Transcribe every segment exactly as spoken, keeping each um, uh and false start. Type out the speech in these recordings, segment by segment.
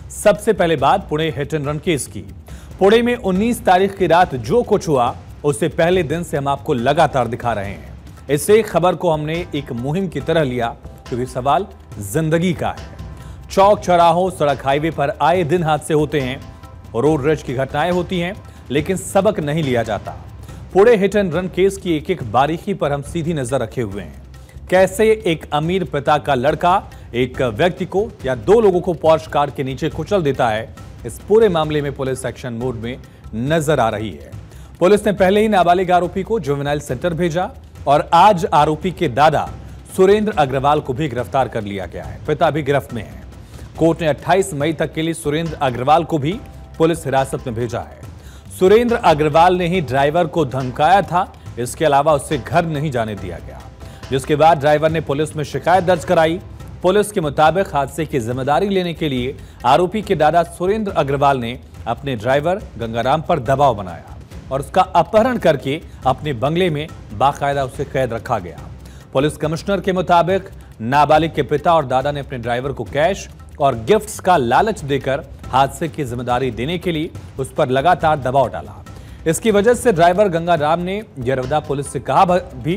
सबसे पहले बात Pune hit and run case की। पुणे में उन्नीस तारीख की रात जो कुछ हुआ उससे पहले दिन से हम आपको लगातार दिखा रहे हैं। इससे खबर को हमने एक मुहिम की तरह लिया क्योंकि सवाल जिंदगी का है। चौक चौराहों सड़क हाईवे पर आए दिन हादसे होते हैं, रोड रैश की घटनाएं होती हैं, लेकिन सबक नहीं लिया जाता। Pune hit and run case की एक एक बारीकी पर हम सीधी नजर रखे हुए हैं। कैसे एक अमीर पिता का लड़का एक व्यक्ति को या दो लोगों को पॉर्श कार के नीचे कुचल देता है, इस पूरे मामले में पुलिस एक्शन मोड में नजर आ रही है। पुलिस ने पहले ही नाबालिग आरोपी को जुवेनाइल सेंटर भेजा और आज आरोपी के दादा सुरेंद्र अग्रवाल को भी गिरफ्तार कर लिया गया है। पिता भी गिरफ्त में है। कोर्ट ने अट्ठाईस मई तक के लिए सुरेंद्र अग्रवाल को भी पुलिस हिरासत में भेजा है। सुरेंद्र अग्रवाल ने ही ड्राइवर को धमकाया था, इसके अलावा उससे घर नहीं जाने दिया गया, जिसके बाद ड्राइवर ने पुलिस में शिकायत दर्ज कराई। पुलिस के मुताबिक हादसे की जिम्मेदारी लेने के लिए आरोपी के दादा सुरेंद्र अग्रवाल ने अपने ड्राइवर गंगाराम पर दबाव बनाया और उसका अपहरण करके अपने बंगले में बाकायदा उसे कैद रखा गया। पुलिस कमिश्नर के मुताबिक नाबालिग के पिता और दादा ने अपने ड्राइवर को कैश और गिफ्ट्स का लालच देकर हादसे की जिम्मेदारी देने के लिए उस पर लगातार दबाव डाला। इसकी वजह से ड्राइवर गंगाराम ने यरवदा पुलिस से कहा भी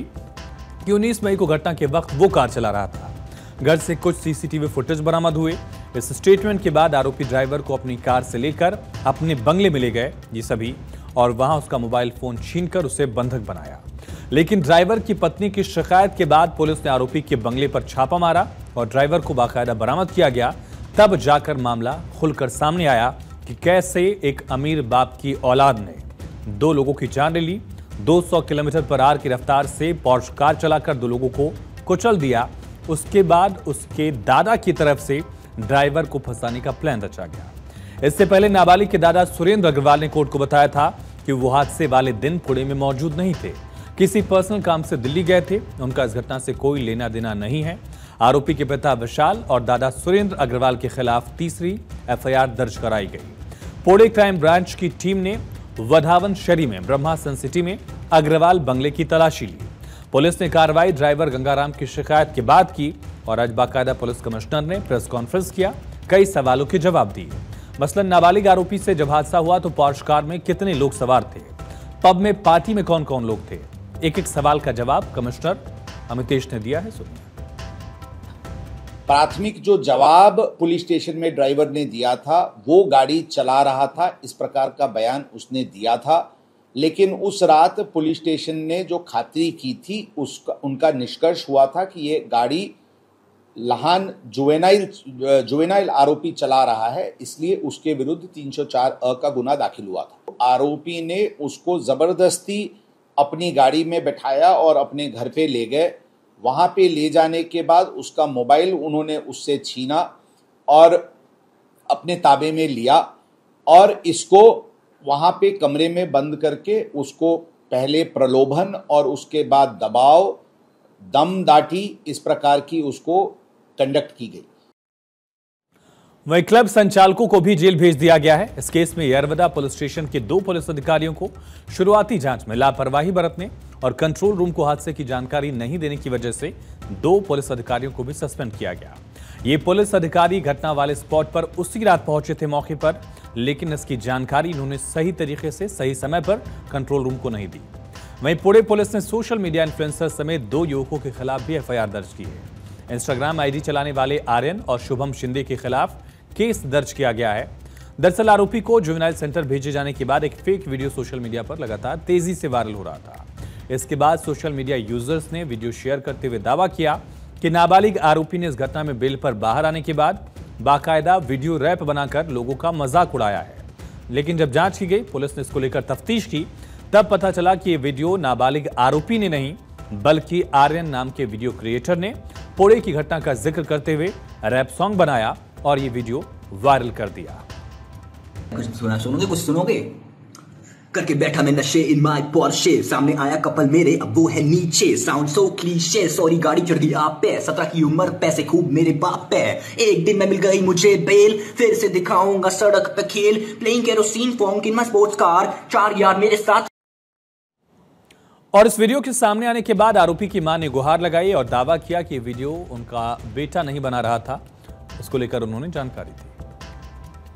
कि उन्नीस मई को घटना के वक्त वो कार चला रहा था। घर से कुछ सीसीटीवी फुटेज बरामद हुए। इस स्टेटमेंट के बाद आरोपी ड्राइवर को अपनी कार से लेकर अपने बंगले में ले गए ये सभी, और वहां उसका मोबाइल फोन छीनकर उसे बंधक बनाया। लेकिन ड्राइवर की पत्नी की शिकायत के बाद पुलिस ने आरोपी के बंगले पर छापा मारा और ड्राइवर को बाकायदा बरामद किया गया। तब जाकर मामला खुलकर सामने आया कि कैसे एक अमीर बाप की औलाद ने दो लोगों की जान ले ली। दो सौ किलोमीटर पर आवर की रफ्तार से पॉर्श कार चलाकर दो लोगों को कुचल दिया। उसके बाद उसके दादा की तरफ से ड्राइवर को फंसाने का प्लान रचा गया। इससे पहले नाबालिग के दादा सुरेंद्र अग्रवाल ने कोर्ट को बताया था कि वो हादसे वाले दिन पुणे में मौजूद नहीं थे, किसी पर्सनल काम से दिल्ली गए थे। उनका इस घटना से कोई लेना देना नहीं है। आरोपी के पिता विशाल और दादा सुरेंद्र अग्रवाल के खिलाफ तीसरी एफआईआर दर्ज कराई गई। पुणे क्राइम ब्रांच की टीम ने वधावन शरी में ब्रह्मा सन सिटी में अग्रवाल बंगले की तलाशी ली। पुलिस ने कार्रवाई ड्राइवर गंगाराम की शिकायत के बाद की और आज बाकायदा पुलिस कमिश्नर ने प्रेस कॉन्फ्रेंस किया, कई सवालों के जवाब दिए। मसलन नाबालिग आरोपी से जब हादसा हुआ तो पॉर्श कार में कितने लोग सवार थे, पब में पार्टी में कौन कौन लोग थे, एक एक सवाल का जवाब कमिश्नर अमितेश ने दिया है। सुनिए। प्राथमिक जो जवाब पुलिस स्टेशन में ड्राइवर ने दिया था, वो गाड़ी चला रहा था, इस प्रकार का बयान उसने दिया था। लेकिन उस रात पुलिस स्टेशन ने जो खातिरी की थी उसका उनका निष्कर्ष हुआ था कि ये गाड़ी लहान जुवेनाइल जुवेनाइल आरोपी चला रहा है, इसलिए उसके विरुद्ध तीन सौ चार अ का गुना दाखिल हुआ था। आरोपी ने उसको जबरदस्ती अपनी गाड़ी में बैठाया और अपने घर पे ले गए। वहां पे ले जाने के बाद उसका मोबाइल उन्होंने उससे छीना और अपने ताबे में लिया और इसको वहां पे कमरे में बंद करके उसको पहले प्रलोभन और उसके बाद दबाव, दम दाटी, इस प्रकार की उसको कंडक्ट की गई। वहीं क्लब संचालकों को भी जेल भेज दिया गया है। इस केस में यरवदा पुलिस स्टेशन के दो पुलिस अधिकारियों को शुरुआती जांच में लापरवाही बरतने और कंट्रोल रूम को हादसे की जानकारी नहीं देने की वजह से दो पुलिस अधिकारियों को भी सस्पेंड किया गया। ये पुलिस अधिकारी घटना वाले स्पॉट पर उसी रात पहुंचे थे मौके पर, लेकिन इसकी जानकारी इन्होंने सही तरीके से सही समय पर कंट्रोल रूम को नहीं दी। वहीं पुणे पुलिस ने सोशल मीडिया इन्फ्लुएंसर समेत दो युवकों के खिलाफ भी एफआईआर दर्ज की है। इंस्टाग्राम आईडी चलाने वाले आर्यन और शुभम शिंदे के खिलाफ केस दर्ज किया गया है। दरअसल आरोपी को जुवेनाइल सेंटर भेजे जाने के बाद एक फेक वीडियो सोशल मीडिया पर लगातार तेजी से वायरल हो रहा था। इसके बाद सोशल मीडिया यूजर्स ने वीडियो शेयर करते हुए दावा किया कि नाबालिग आरोपी ने इस घटना में बेल पर बाहर आने के बाद बाकायदा वीडियो रैप बनाकर लोगों का मजाक उड़ाया है। लेकिन जब जांच की गई, पुलिस ने इसको लेकर तफ्तीश की, तब पता चला कि ये वीडियो नाबालिग आरोपी ने नहीं बल्कि आर्यन नाम के वीडियो क्रिएटर ने पुणे की घटना का जिक्र करते हुए रैप सॉन्ग बनाया और ये वीडियो वायरल कर दिया। कुछ सुना सुनोगे कुछ सुनोगे करके बैठा मैं नशे इन माय पोर्शे, सामने आया कपल मेरे अब वो है नीचे, साउंड सो क्लीशे, सॉरी गाड़ी चढ़ गई आप पे, सत्रह की उम्र पैसे खूब मेरे बाप पे, एक दिन में मिल गई मुझे बेल, फिर से दिखाऊंगा सड़क पे खेल, playing kerosene form in my sports car, चार यार मेरे साथ। और इस वीडियो के सामने आने के बाद आरोपी की मां ने गुहार लगाई और दावा किया कि वीडियो उनका बेटा नहीं बना रहा था। इसको लेकर उन्होंने जानकारी दी।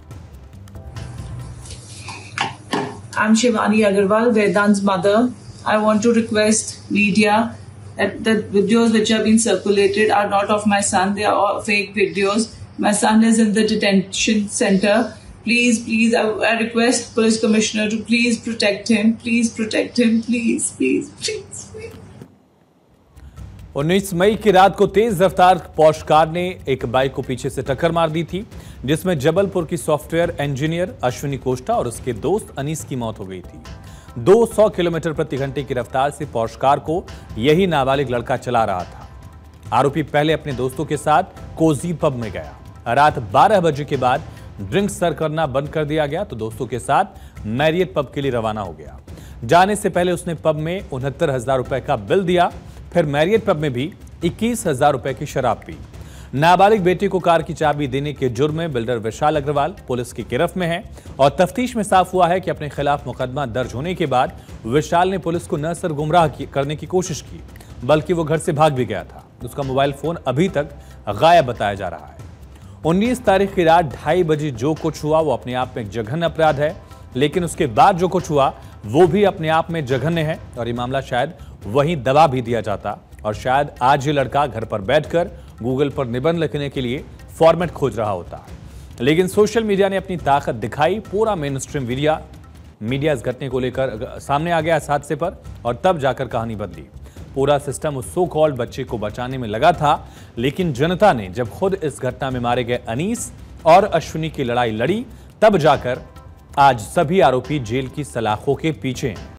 I'm Shivani Agarwal, Vedant's mother. I want to request media that the videos which have been circulated are not of my son. They are all fake videos. My son is in the detention center. Please, please, I, I request Police Commissioner to please protect him. Please protect him. Please, please, please, please. उन्नीस मई की रात को तेज रफ्तार posh car ने एक bike को पीछे से टक्कर मार दी थी, जिसमें जबलपुर की सॉफ्टवेयर इंजीनियर अश्विनी कोष्टा और उसके दोस्त अनीस की मौत हो गई थी। दो सौ किलोमीटर प्रति घंटे की रफ्तार से पॉश कार को यही नाबालिग लड़का चला रहा था। आरोपी पहले अपने दोस्तों के साथ कोजी पब में गया। रात बारह बजे के बाद ड्रिंक सर्व करना बंद कर दिया गया तो दोस्तों के साथ मैरियट पब के लिए रवाना हो गया। जाने से पहले उसने पब में उनहत्तर हजार रुपए का बिल दिया, फिर मैरियट पब में भी इक्कीस हजार रुपए की शराब पी। नाबालिग बेटे को कार की चाबी देने के जुर्म में बिल्डर विशाल अग्रवाल पुलिस की गिरफ्त में है और तफ्तीश में साफ हुआ है कि अपने खिलाफ मुकदमा दर्ज होने के बाद विशाल ने पुलिस को न सिर्फ गुमराह करने की कोशिश की, बल्कि वो घर से भाग भी गया था। उसका मोबाइल फोन अभी तक गायब बताया जा रहा है। उन्नीस तारीख की रात ढाई बजे जो कुछ हुआ वो अपने आप में एक जघन्य अपराध है, लेकिन उसके बाद जो कुछ हुआ वो भी अपने आप में जघन्य है और ये मामला शायद वहीं दबा भी दिया जाता और शायद आज ये लड़का घर पर बैठकर गूगल पर निबंध लिखने के लिए फॉर्मेट खोज रहा होता। लेकिन सोशल मीडिया ने अपनी ताकत दिखाई। पूरा मेन स्ट्रीम मीडिया मीडिया इस घटने को लेकर सामने आ गया इस हादसे पर और तब जाकर कहानी बदली। पूरा सिस्टम उस सो कॉल्ड बच्चे को बचाने में लगा था, लेकिन जनता ने जब खुद इस घटना में मारे गए अनीस और अश्विनी की लड़ाई लड़ी, तब जाकर आज सभी आरोपी जेल की सलाखों के पीछे हैं।